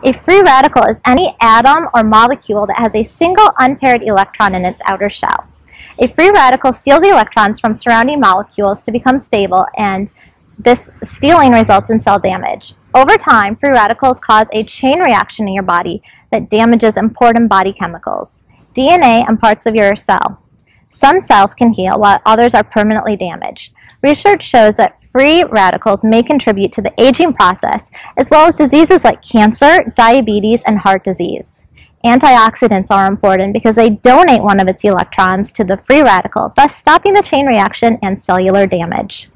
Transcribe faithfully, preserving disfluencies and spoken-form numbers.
A free radical is any atom or molecule that has a single unpaired electron in its outer shell. A free radical steals electrons from surrounding molecules to become stable, and this stealing results in cell damage. Over time, free radicals cause a chain reaction in your body that damages important body chemicals, D N A, and parts of your cell. Some cells can heal while others are permanently damaged. Research shows that free radicals may contribute to the aging process, as well as diseases like cancer, diabetes, and heart disease. Antioxidants are important because they donate one of its electrons to the free radical, thus stopping the chain reaction and cellular damage.